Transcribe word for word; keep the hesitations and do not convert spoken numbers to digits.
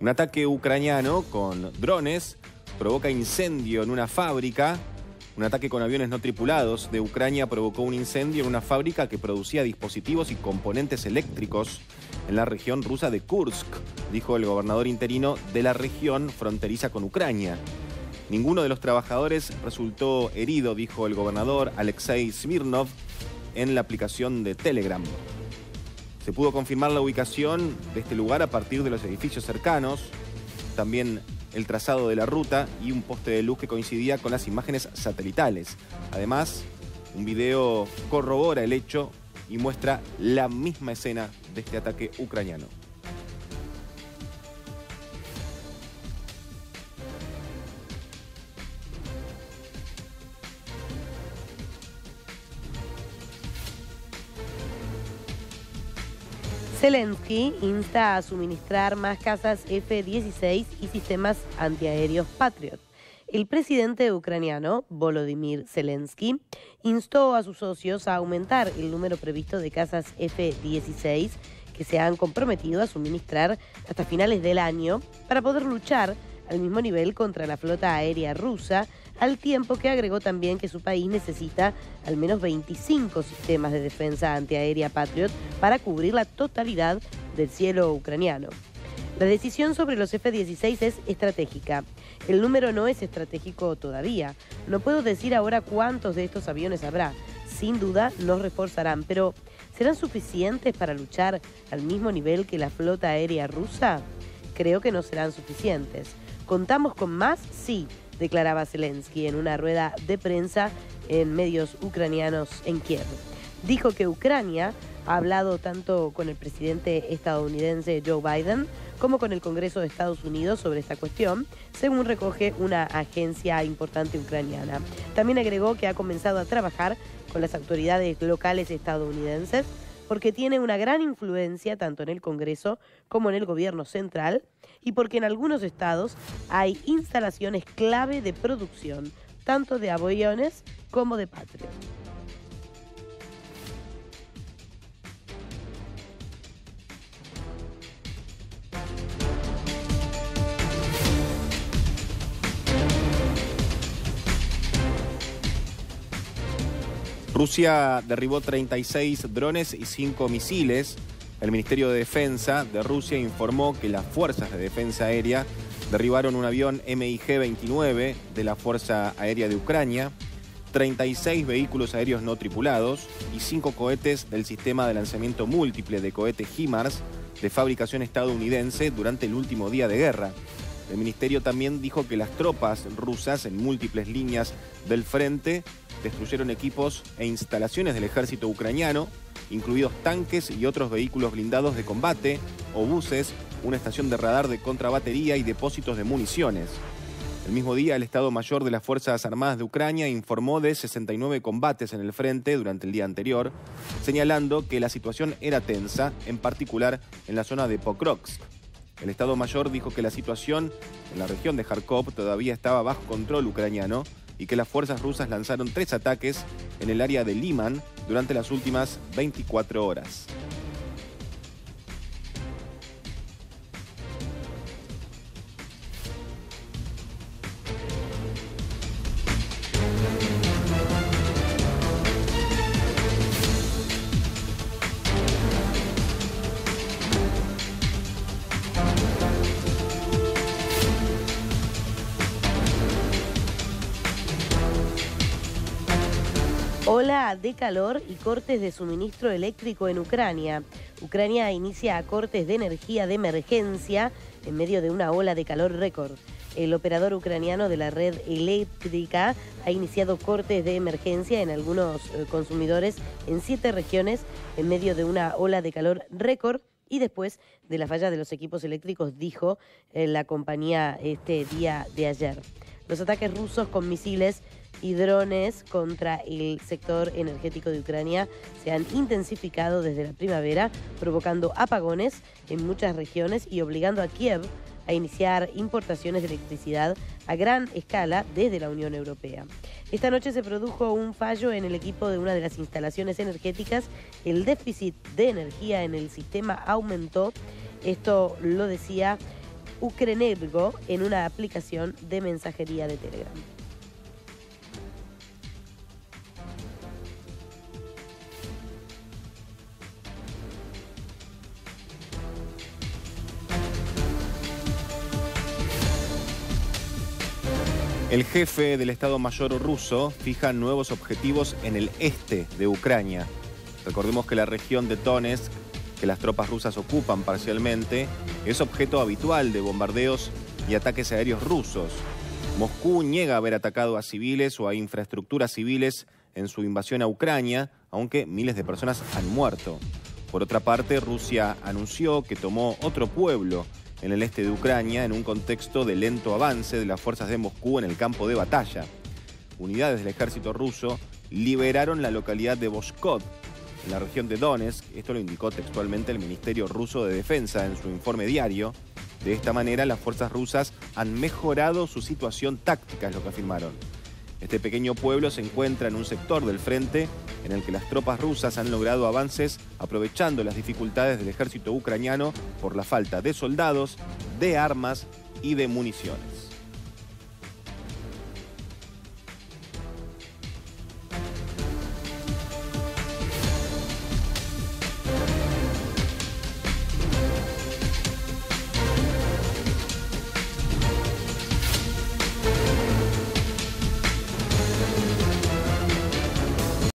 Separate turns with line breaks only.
Un ataque ucraniano con drones provoca incendio en una fábrica. Un ataque con aviones no tripulados de Ucrania provocó un incendio en una fábrica que producía dispositivos y componentes eléctricos en la región rusa de Kursk, dijo el gobernador interino de la región fronteriza con Ucrania. Ninguno de los trabajadores resultó herido, dijo el gobernador Alexei Smirnov en la aplicación de Telegram. Se pudo confirmar la ubicación de este lugar a partir de los edificios cercanos, también el trazado de la ruta y un poste de luz que coincidía con las imágenes satelitales. Además, un video corrobora el hecho y muestra la misma escena de este ataque ucraniano.
Zelensky insta a suministrar más cazas F dieciséis y sistemas antiaéreos Patriot. El presidente ucraniano, Volodymyr Zelensky, instó a sus socios a aumentar el número previsto de cazas F dieciséis que se han comprometido a suministrar hasta finales del año para poder luchar al mismo nivel contra la flota aérea rusa, al tiempo que agregó también que su país necesita al menos veinticinco sistemas de defensa antiaérea Patriot para cubrir la totalidad del cielo ucraniano. La decisión sobre los F dieciséis es estratégica. El número no es estratégico todavía. No puedo decir ahora cuántos de estos aviones habrá. Sin duda nos reforzarán, pero ¿serán suficientes para luchar al mismo nivel que la flota aérea rusa? Creo que no serán suficientes. ¿Contamos con más? Sí, declaraba Zelensky en una rueda de prensa en medios ucranianos en Kiev. Dijo que Ucrania ha hablado tanto con el presidente estadounidense Joe Biden como con el Congreso de Estados Unidos sobre esta cuestión, según recoge una agencia importante ucraniana. También agregó que ha comenzado a trabajar con las autoridades locales estadounidenses porque tiene una gran influencia tanto en el Congreso como en el gobierno central y porque en algunos estados hay instalaciones clave de producción, tanto de aviones como de Patriot.
Rusia derribó treinta y seis drones y cinco misiles. El Ministerio de Defensa de Rusia informó que las fuerzas de defensa aérea derribaron un avión M I G veintinueve de la Fuerza Aérea de Ucrania, treinta y seis vehículos aéreos no tripulados y cinco cohetes del sistema de lanzamiento múltiple de cohete HIMARS de fabricación estadounidense durante el último día de guerra. El ministerio también dijo que las tropas rusas en múltiples líneas del frente destruyeron equipos e instalaciones del ejército ucraniano, incluidos tanques y otros vehículos blindados de combate, obuses, una estación de radar de contrabatería y depósitos de municiones. El mismo día, el Estado Mayor de las Fuerzas Armadas de Ucrania informó de sesenta y nueve combates en el frente durante el día anterior, señalando que la situación era tensa, en particular en la zona de Pokrovsk. El Estado Mayor dijo que la situación en la región de Kharkov todavía estaba bajo control ucraniano y que las fuerzas rusas lanzaron tres ataques en el área de Liman durante las últimas veinticuatro horas.
Ola de calor y cortes de suministro eléctrico en Ucrania. Ucrania inicia cortes de energía de emergencia en medio de una ola de calor récord. El operador ucraniano de la red eléctrica ha iniciado cortes de emergencia en algunos consumidores en siete regiones en medio de una ola de calor récord y después de la falla de los equipos eléctricos, dijo la compañía este día de ayer. Los ataques rusos con misiles y drones contra el sector energético de Ucrania se han intensificado desde la primavera, provocando apagones en muchas regiones y obligando a Kiev a iniciar importaciones de electricidad a gran escala desde la Unión Europea. Esta noche se produjo un fallo en el equipo de una de las instalaciones energéticas. El déficit de energía en el sistema aumentó. Esto lo decía Ukrenergo en una aplicación de mensajería de Telegram.
El jefe del Estado Mayor ruso fija nuevos objetivos en el este de Ucrania. Recordemos que la región de Donetsk, que las tropas rusas ocupan parcialmente, es objeto habitual de bombardeos y ataques aéreos rusos. Moscú niega haber atacado a civiles o a infraestructuras civiles en su invasión a Ucrania, aunque miles de personas han muerto. Por otra parte, Rusia anunció que tomó otro pueblo en el este de Ucrania en un contexto de lento avance de las fuerzas de Moscú en el campo de batalla. Unidades del ejército ruso liberaron la localidad de Voskod, en la región de Donetsk. Esto lo indicó textualmente el Ministerio Ruso de Defensa en su informe diario. De esta manera, las fuerzas rusas han mejorado su situación táctica, es lo que afirmaron. Este pequeño pueblo se encuentra en un sector del frente en el que las tropas rusas han logrado avances aprovechando las dificultades del ejército ucraniano por la falta de soldados, de armas y de municiones.